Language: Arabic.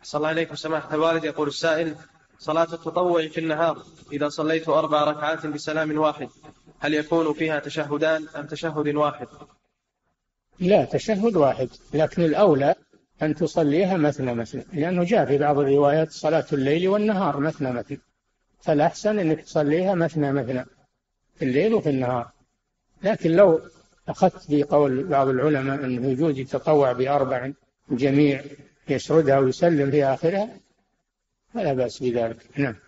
صلى الله عليكم سماحة الوالد. يقول السائل: صلاة التطوع في النهار إذا صليت 4 ركعات بسلام واحد هل يكون فيها تشهدان أم تشهد واحد؟ لا، تشهد واحد، لكن الأولى أن تصليها مثنى مثنى، لأنه جاء في بعض الروايات صلاة الليل والنهار مثنى مثنى، فالأحسن أنك تصليها مثنى مثنى في الليل وفي النهار. لكن لو أخذت بقول بعض العلماء أنه يجوز يتطوع ب4 جميع يسردها ويسلم في آخرها فلا بأس بذلك. نعم.